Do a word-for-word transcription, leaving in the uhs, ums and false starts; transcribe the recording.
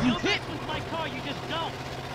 You Don't hit! mess with my car, you just don't.